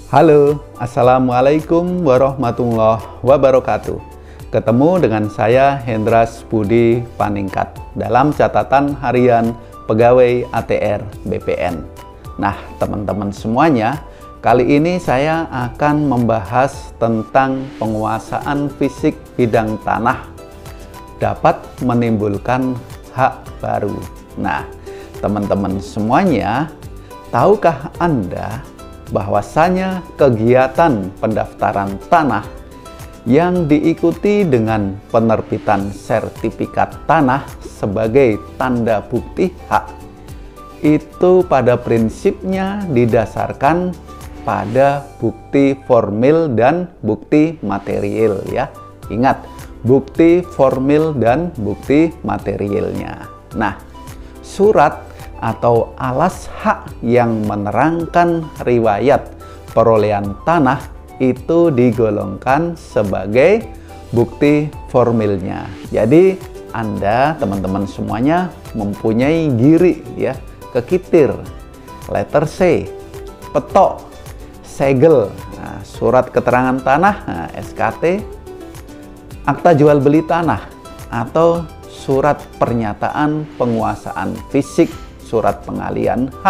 Halo, Assalamualaikum warahmatullahi wabarakatuh. Ketemu dengan saya Hendras Budi Paningkat dalam catatan harian pegawai ATR BPN. Nah, teman-teman semuanya, kali ini saya akan membahas tentang penguasaan fisik bidang tanah dapat menimbulkan hak baru. Nah, teman-teman semuanya, tahukah Anda bahwasanya kegiatan pendaftaran tanah yang diikuti dengan penerbitan sertifikat tanah sebagai tanda bukti hak itu pada prinsipnya didasarkan pada bukti formil dan bukti material ya. Ingat, bukti formil dan bukti materialnya. Nah, surat atau alas hak yang menerangkan riwayat perolehan tanah itu digolongkan sebagai bukti formilnya. Jadi Anda, teman-teman semuanya, mempunyai giri ya, kekitir, letter C, petok, segel, nah, surat keterangan tanah, nah, SKT, akta jual beli tanah, atau surat pernyataan penguasaan fisik, surat pengalian hak,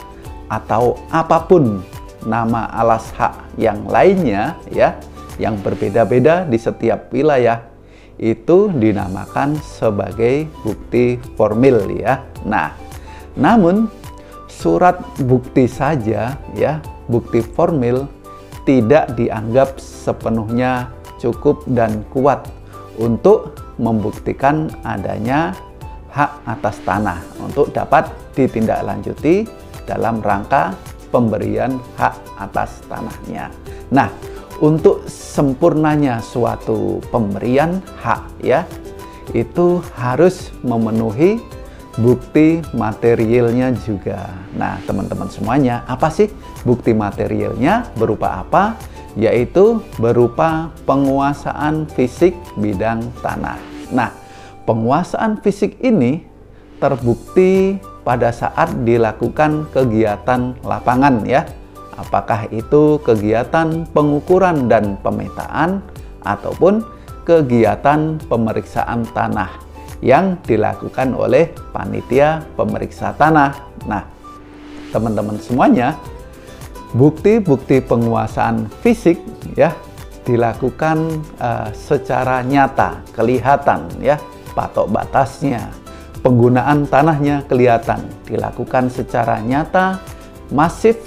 atau apapun nama alas hak yang lainnya ya, yang berbeda-beda di setiap wilayah, itu dinamakan sebagai bukti formil ya. Nah, namun surat bukti saja ya, bukti formil tidak dianggap sepenuhnya cukup dan kuat untuk membuktikan adanya hak atas tanah untuk dapat ditindaklanjuti dalam rangka pemberian hak atas tanahnya. Nah, untuk sempurnanya suatu pemberian hak ya, itu harus memenuhi bukti materialnya juga. Nah, teman-teman semuanya, apa sih bukti materialnya? Berupa apa? Yaitu berupa penguasaan fisik bidang tanah. Nah, penguasaan fisik ini terbukti pada saat dilakukan kegiatan lapangan ya. Apakah itu kegiatan pengukuran dan pemetaan ataupun kegiatan pemeriksaan tanah yang dilakukan oleh panitia pemeriksa tanah. Nah, teman-teman semuanya, bukti-bukti penguasaan fisik ya dilakukan secara nyata, kelihatan ya, patok batasnya, penggunaan tanahnya kelihatan, dilakukan secara nyata, masif,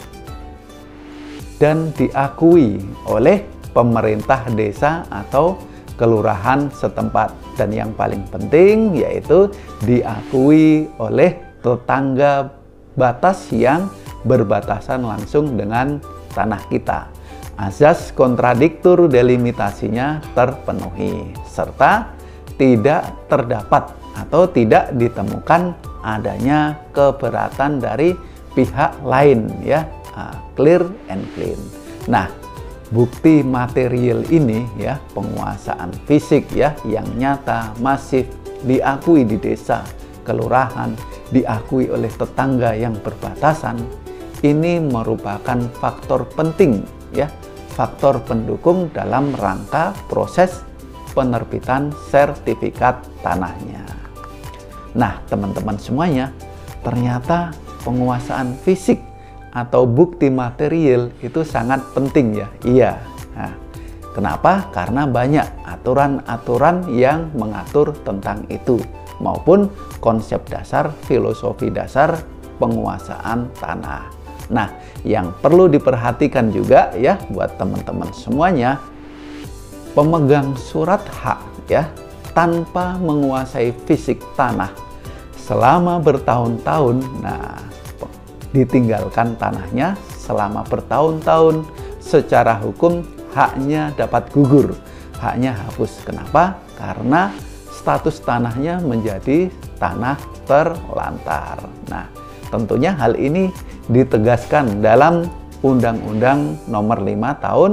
dan diakui oleh pemerintah desa atau kelurahan setempat. Dan yang paling penting yaitu diakui oleh tetangga batas yang berbatasan langsung dengan tanah kita. Azas kontradiktur delimitasinya terpenuhi, serta tidak terdapat atau tidak ditemukan adanya keberatan dari pihak lain ya, clear and clean. Nah, bukti material ini ya, penguasaan fisik ya, yang nyata, masif, diakui di desa, kelurahan, diakui oleh tetangga yang berbatasan, ini merupakan faktor penting ya, faktor pendukung dalam rangka proses penerbitan sertifikat tanahnya. Nah, teman-teman semuanya, ternyata penguasaan fisik atau bukti material itu sangat penting ya. Iya. Nah, kenapa? Karena banyak aturan-aturan yang mengatur tentang itu, maupun konsep dasar, filosofi dasar penguasaan tanah. Nah, yang perlu diperhatikan juga ya buat teman-teman semuanya, pemegang surat hak ya tanpa menguasai fisik tanah selama bertahun-tahun, nah ditinggalkan tanahnya selama bertahun-tahun, secara hukum haknya dapat gugur, haknya hapus. Kenapa? Karena status tanahnya menjadi tanah terlantar. Nah, tentunya hal ini ditegaskan dalam Undang-Undang Nomor 5 Tahun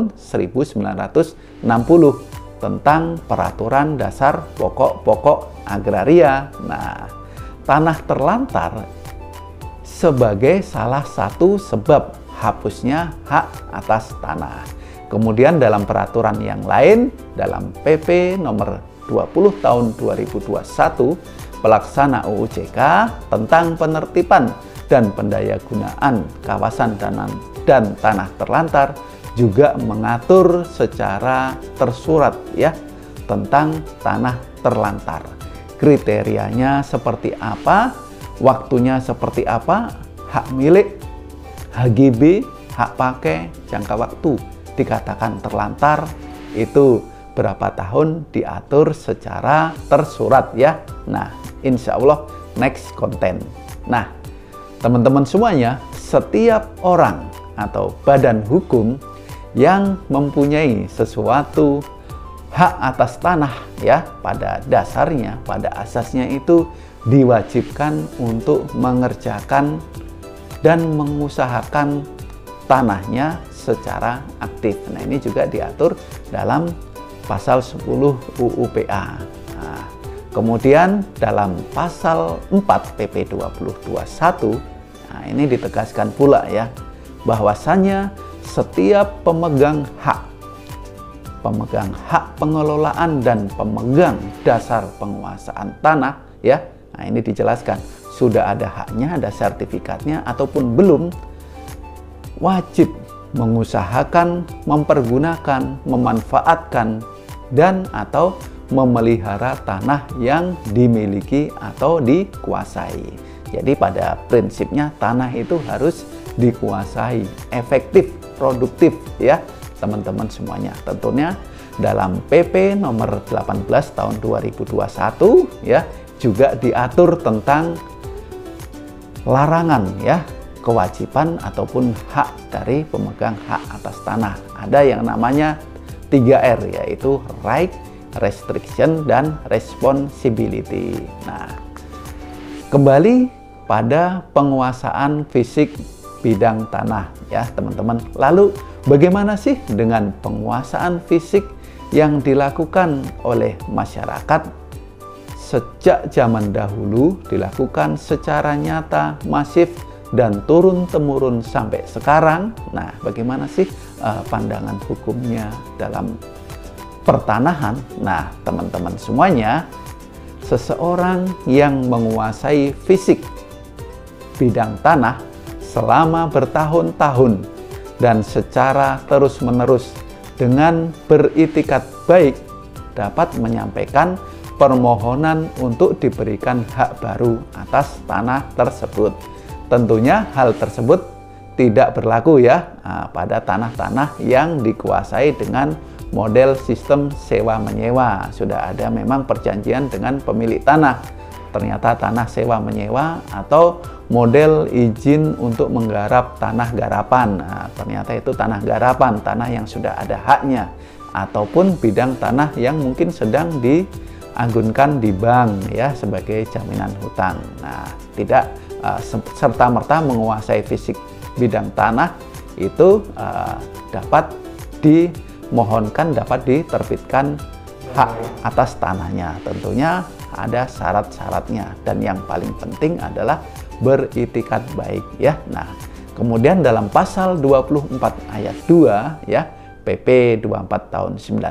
1960 tentang Peraturan Dasar Pokok-pokok Agraria. Nah, tanah terlantar sebagai salah satu sebab hapusnya hak atas tanah. Kemudian dalam peraturan yang lain, dalam PP nomor 20 tahun 2021 pelaksana UU JK tentang penertiban dan pendayagunaan kawasan dan tanah terlantar juga mengatur secara tersurat ya tentang tanah terlantar. Kriterianya seperti apa, waktunya seperti apa, hak milik, HGB, hak pakai, jangka waktu dikatakan terlantar itu berapa tahun diatur secara tersurat ya. Nah, insya Allah next konten. Nah, teman-teman semuanya, setiap orang atau badan hukum yang mempunyai sesuatu hak atas tanah ya, pada dasarnya, pada asasnya itu diwajibkan untuk mengerjakan dan mengusahakan tanahnya secara aktif. Nah, ini juga diatur dalam pasal 10 UU PA. Nah, kemudian dalam pasal 4 PP 2021, nah ini ditegaskan pula ya, bahwasannya setiap pemegang hak pengelolaan dan pemegang dasar penguasaan tanah ya, nah ini dijelaskan sudah ada haknya, ada sertifikatnya ataupun belum, wajib mengusahakan, mempergunakan, memanfaatkan dan atau memelihara tanah yang dimiliki atau dikuasai. Jadi pada prinsipnya tanah itu harus dikuasai, efektif, produktif ya teman-teman semuanya. Tentunya dalam PP nomor 18 tahun 2021 ya juga diatur tentang larangan ya, kewajiban ataupun hak dari pemegang hak atas tanah. Ada yang namanya 3R, yaitu right, restriction, dan responsibility. Nah, kembali pada penguasaan fisik bidang tanah ya teman-teman. Lalu bagaimana sih dengan penguasaan fisik yang dilakukan oleh masyarakat sejak zaman dahulu, dilakukan secara nyata, masif, dan turun-temurun sampai sekarang? Nah, bagaimana sih pandangan hukumnya dalam pertanahan? Nah, teman-teman semuanya, seseorang yang menguasai fisik bidang tanah selama bertahun-tahun dan secara terus-menerus dengan beritikat baik dapat menyampaikan permohonan untuk diberikan hak baru atas tanah tersebut. Tentunya hal tersebut tidak berlaku ya pada tanah-tanah yang dikuasai dengan model sistem sewa-menyewa. Sudah ada memang perjanjian dengan pemilik tanah, ternyata tanah sewa-menyewa, atau model izin untuk menggarap tanah garapan. Nah, ternyata itu tanah garapan, tanah yang sudah ada haknya, ataupun bidang tanah yang mungkin sedang diagunkan di bank ya sebagai jaminan hutang. Nah, tidak serta-merta menguasai fisik bidang tanah itu dapat dimohonkan, dapat diterbitkan hak atas tanahnya. Tentunya ada syarat-syaratnya, dan yang paling penting adalah beritikat baik ya. Nah, kemudian dalam pasal 24 ayat 2 ya PP 24 tahun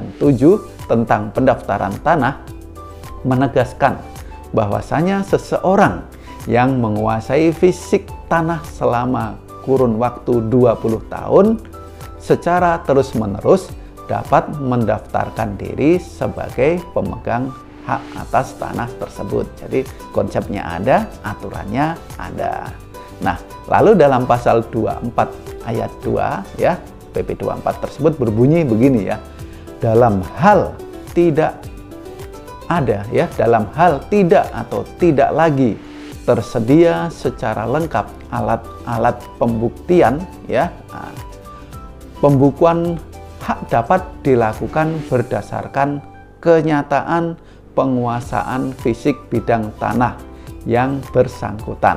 97 tentang pendaftaran tanah menegaskan bahwasanya seseorang yang menguasai fisik tanah selama kurun waktu 20 tahun secara terus-menerus dapat mendaftarkan diri sebagai pemegang hak atas tanah tersebut. Jadi konsepnya ada, aturannya ada. Nah, lalu dalam pasal 24 ayat 2 ya, PP 24 tersebut berbunyi begini ya. Dalam hal tidak ada ya, dalam hal tidak atau tidak lagi tersedia secara lengkap alat-alat pembuktian ya. Nah, pembukuan hak dapat dilakukan berdasarkan kenyataan penguasaan fisik bidang tanah yang bersangkutan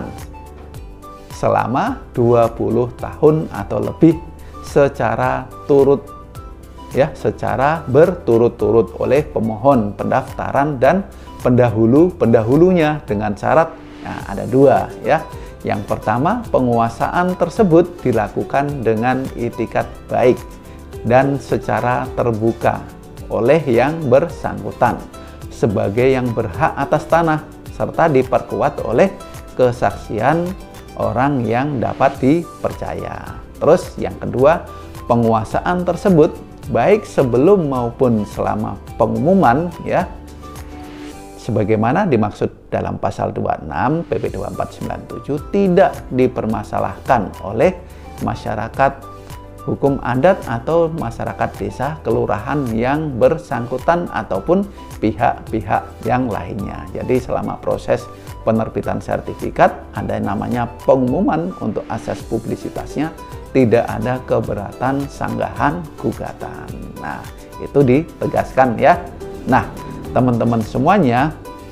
selama 20 tahun atau lebih secara berturut-turut oleh pemohon pendaftaran dan pendahulunya dengan syarat. Nah, ada dua ya. Yang pertama, penguasaan tersebut dilakukan dengan itikat baik dan secara terbuka oleh yang bersangkutan sebagai yang berhak atas tanah, serta diperkuat oleh kesaksian orang yang dapat dipercaya. Terus yang kedua, penguasaan tersebut baik sebelum maupun selama pengumuman, ya, sebagaimana dimaksud dalam pasal 26 PP 2497, tidak dipermasalahkan oleh masyarakat hukum adat atau masyarakat desa, kelurahan yang bersangkutan ataupun pihak-pihak yang lainnya. Jadi selama proses penerbitan sertifikat ada namanya pengumuman untuk asas publisitasnya, tidak ada keberatan sanggahan gugatan. Nah, itu ditegaskan ya. Nah, teman-teman semuanya,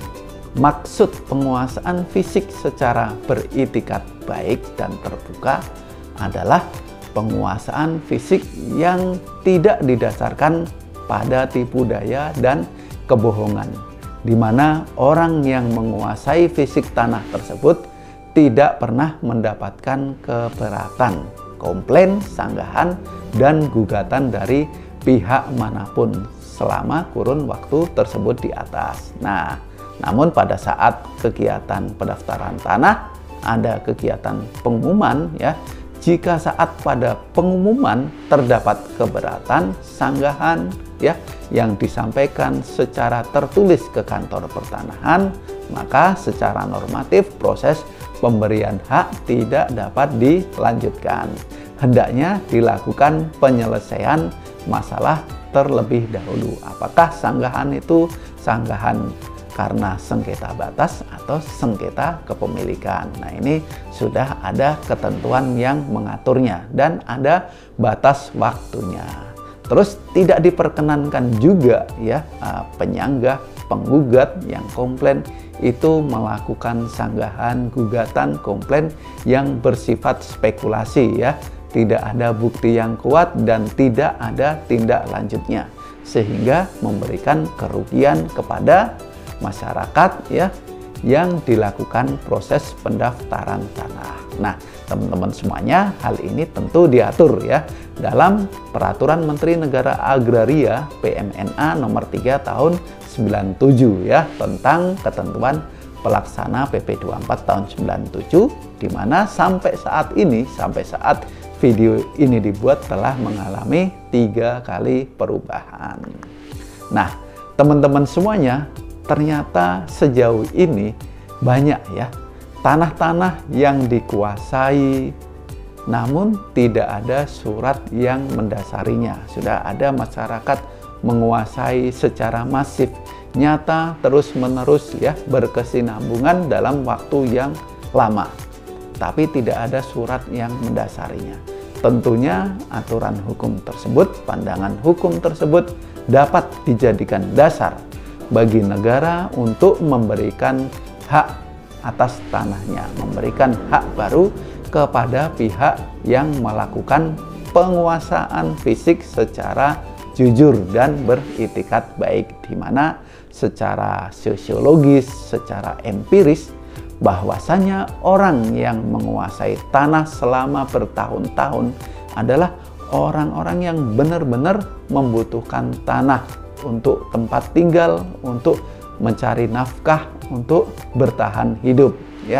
maksud penguasaan fisik secara beritikat baik dan terbuka adalah penguasaan fisik yang tidak didasarkan pada tipu daya dan kebohongan, di mana orang yang menguasai fisik tanah tersebut tidak pernah mendapatkan keberatan, komplain, sanggahan, dan gugatan dari pihak manapun selama kurun waktu tersebut di atas. Nah, namun pada saat kegiatan pendaftaran tanah ada kegiatan pengumuman, ya, jika saat pada pengumuman terdapat keberatan, sanggahan, ya, yang disampaikan secara tertulis ke kantor pertanahan, maka secara normatif proses pemberian hak tidak dapat dilanjutkan. Hendaknya dilakukan penyelesaian masalah terlebih dahulu. Apakah sanggahan itu sanggahan karena sengketa batas atau sengketa kepemilikan. Nah, ini sudah ada ketentuan yang mengaturnya dan ada batas waktunya. Terus tidak diperkenankan juga, ya, penyanggah, penggugat yang komplain itu melakukan sanggahan, gugatan, komplain yang bersifat spekulasi, ya. Tidak ada bukti yang kuat dan tidak ada tindak lanjutnya, sehingga memberikan kerugian kepada masyarakat, ya, yang dilakukan proses pendaftaran tanah. Nah, teman-teman semuanya, hal ini tentu diatur, ya, dalam Peraturan Menteri Negara Agraria PMNA nomor 3 tahun 97, ya, tentang ketentuan pelaksana PP 24 tahun 97, di mana sampai saat ini, sampai saat video ini dibuat, telah mengalami 3 kali perubahan. Nah, teman-teman semuanya, ternyata sejauh ini banyak, ya, tanah-tanah yang dikuasai namun tidak ada surat yang mendasarinya. Sudah ada masyarakat menguasai secara masif, nyata, terus-menerus, ya, berkesinambungan dalam waktu yang lama, tapi tidak ada surat yang mendasarinya. Tentunya aturan hukum tersebut, pandangan hukum tersebut dapat dijadikan dasar bagi negara untuk memberikan hak atas tanahnya, memberikan hak baru kepada pihak yang melakukan penguasaan fisik secara jujur dan beritikat baik, di mana secara sosiologis, secara empiris, bahwasanya orang yang menguasai tanah selama bertahun-tahun adalah orang-orang yang benar-benar membutuhkan tanah untuk tempat tinggal, untuk mencari nafkah, untuk bertahan hidup, ya.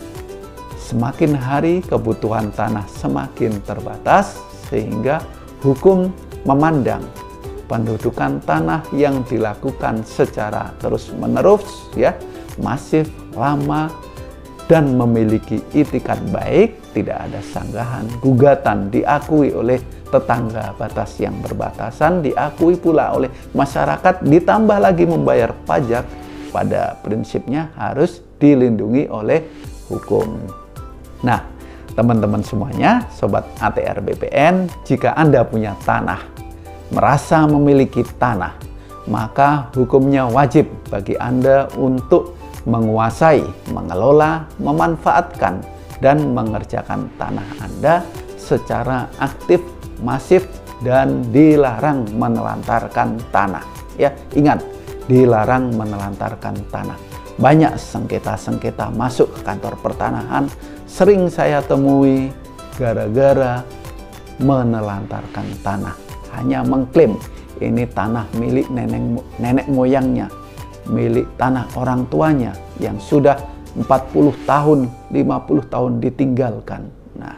Semakin hari kebutuhan tanah semakin terbatas, sehingga hukum memandang pendudukan tanah yang dilakukan secara terus-menerus, ya, masif, lama, dan memiliki itikat baik, tidak ada sanggahan, gugatan, diakui oleh tetangga batas yang berbatasan, diakui pula oleh masyarakat, ditambah lagi membayar pajak, pada prinsipnya harus dilindungi oleh hukum. Nah, teman-teman semuanya, Sobat ATR BPN, jika Anda punya tanah, merasa memiliki tanah, maka hukumnya wajib bagi Anda untuk menguasai, mengelola, memanfaatkan, dan mengerjakan tanah Anda secara aktif, masif, dan dilarang menelantarkan tanah. Ya, ingat, dilarang menelantarkan tanah. banyak sengketa-sengketa masuk ke kantor pertanahan sering saya temui gara-gara menelantarkan tanah. Hanya mengklaim ini tanah milik nenek moyangnya, milik tanah orang tuanya yang sudah 40 tahun, 50 tahun ditinggalkan. Nah,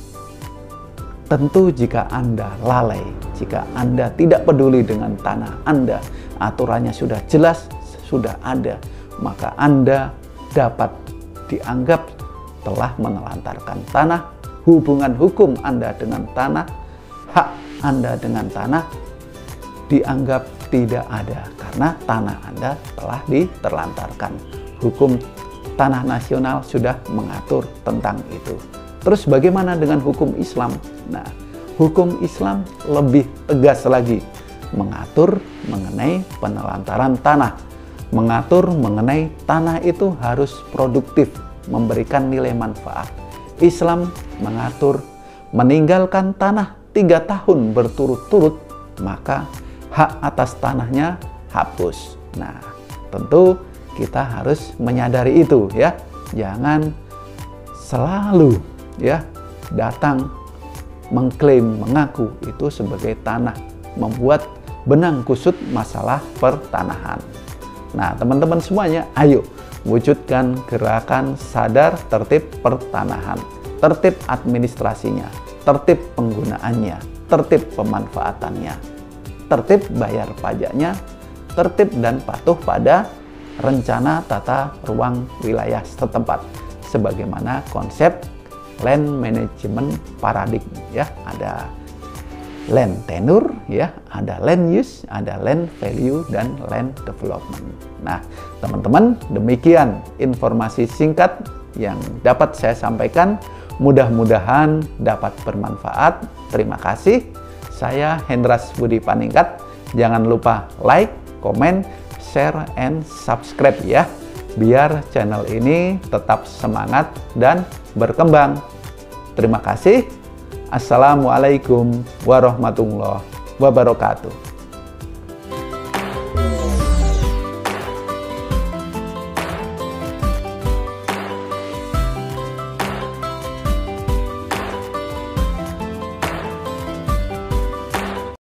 tentu jika Anda lalai, jika Anda tidak peduli dengan tanah Anda, aturannya sudah jelas, sudah ada, maka Anda dapat dianggap telah menelantarkan tanah. Hubungan hukum Anda dengan tanah, hak Anda dengan tanah dianggap tidak ada karena tanah Anda telah diterlantarkan. Hukum tanah nasional sudah mengatur tentang itu. Terus bagaimana dengan hukum Islam? Nah, hukum Islam lebih tegas lagi, mengatur mengenai penelantaran tanah, mengatur mengenai tanah itu harus produktif, memberikan nilai manfaat. Islam mengatur meninggalkan tanah 3 tahun berturut-turut, maka hak atas tanahnya hapus. Nah, tentu kita harus menyadari itu ya. Jangan selalu ya datang mengklaim, mengaku itu sebagai tanah, membuat benang kusut masalah pertanahan. Nah, teman-teman semuanya, ayo wujudkan gerakan sadar tertib pertanahan, tertib administrasinya, tertib penggunaannya, tertib pemanfaatannya, tertib bayar pajaknya, tertib dan patuh pada rencana tata ruang wilayah setempat sebagaimana konsep land management paradigm ya. Ada land tenure ya, ada land use, ada land value dan land development. Nah, teman-teman, demikian informasi singkat yang dapat saya sampaikan. Mudah-mudahan dapat bermanfaat. Terima kasih. Saya Hendras Budi Paningkat. Jangan lupa like, komen, share, and subscribe ya, biar channel ini tetap semangat dan berkembang. Terima kasih. Assalamualaikum warahmatullahi wabarakatuh.